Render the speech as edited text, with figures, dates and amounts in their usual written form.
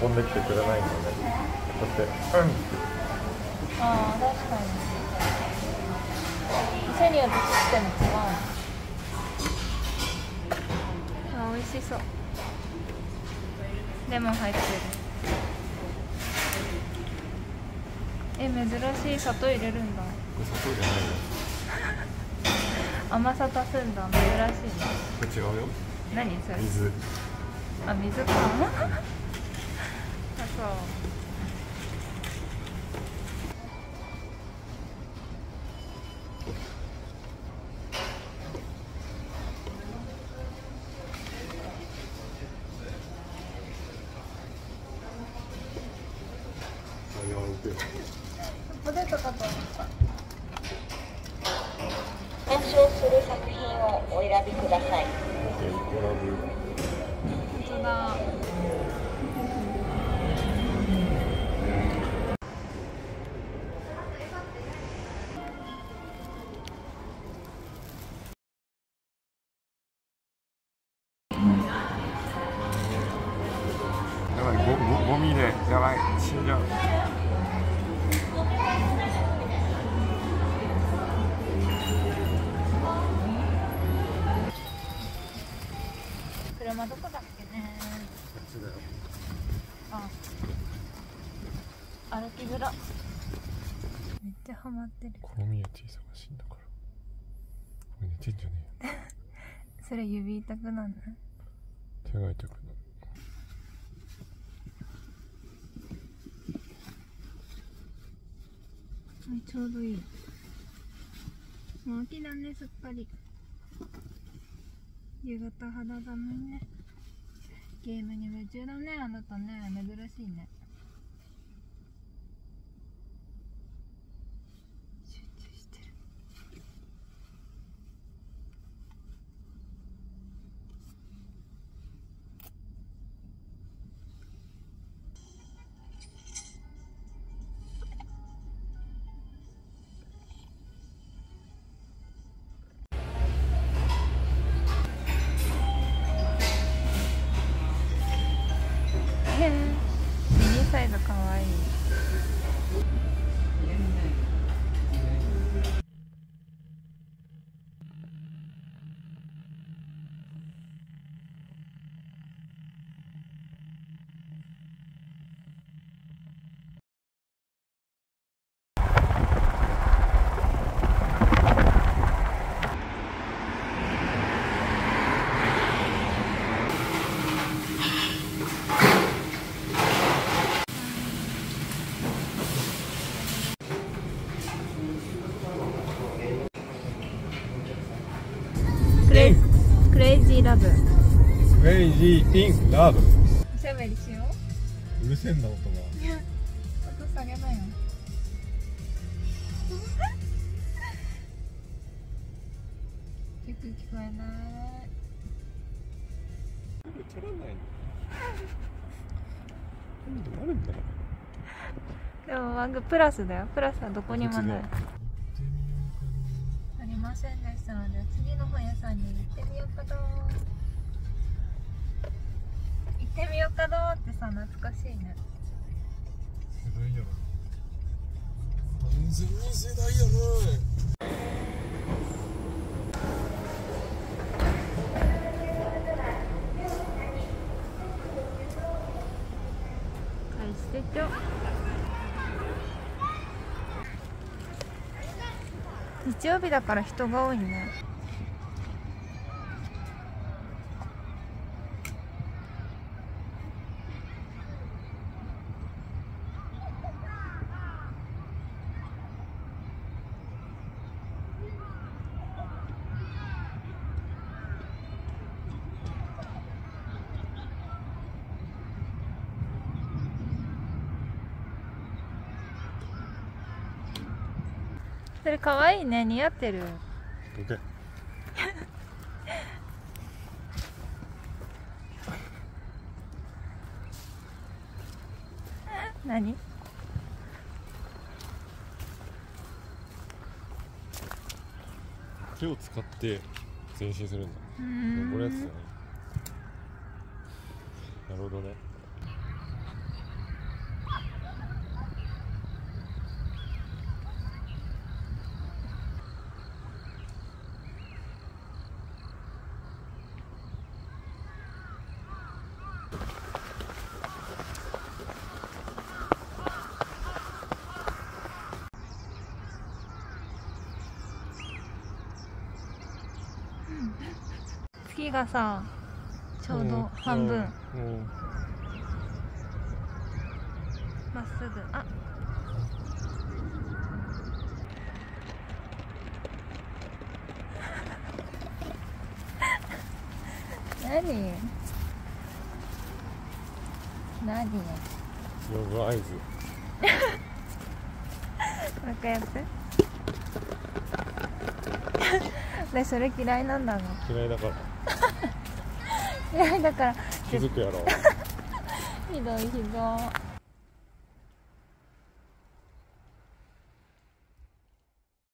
運んできてくれないんだね。こうやって、うんって。 ああ、確かに。店によってシステム違うの。あ、美味しそう。レモン入ってる。珍しい砂糖入れるんだ。 これ砂糖じゃないよ。 甘さ足すんだ。珍しいね。 これ違うよ。 何それ？ 水。 あ、水か。あ、そう。ポテトかと思った。 鑑賞する作品をお選びください。 本当だ。 やばい、ゴミでやばい、死んじゃう。 車どこだっけね。 こっちだよ。 あ、歩きづら。めっちゃハマってる。 こう見えて忙しいんだから。これ寝てんじゃねえよ。 それ指痛くなんの？ 手が痛くなる。 ちょうどいい。もう秋だね、すっかり。夕方肌寒いね。ゲームに夢中だね、あなたね。珍しいね。集中してる。ミニサイズかわいい。クレイジーラブ。 クレイジーインラブ。 おしゃべりしよう。 うるせえんだ音が。 音下げなよ。よく聞こえない。 取らないの。今度なるんだな。 でもマグプラスだよ。プラスはどこにもない。ありませんでしたので、次の本屋さんに行ってみようかどう。行ってみようかどうってさ、懐かしいね。 世代やろ。完全に世代やろ。 返してちょ。日曜日だから人が多いね。それ可愛いね、似合ってる。 どけ。 何？ 手を使って前進するんだ。これやつじゃない。なるほどね。 木がさちょうど半分まっすぐ。あ、何呼ぶ合図。 もう一回やって。でそれ嫌いなんだろ。 嫌いだから嫌いだから気づくやろ。 ひどいひどい。